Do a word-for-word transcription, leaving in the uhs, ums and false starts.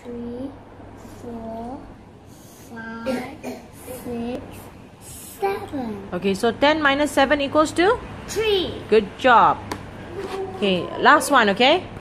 three, four, five, six, seven. Okay, so ten minus seven equals to? Three. Good job. Okay, last one, okay?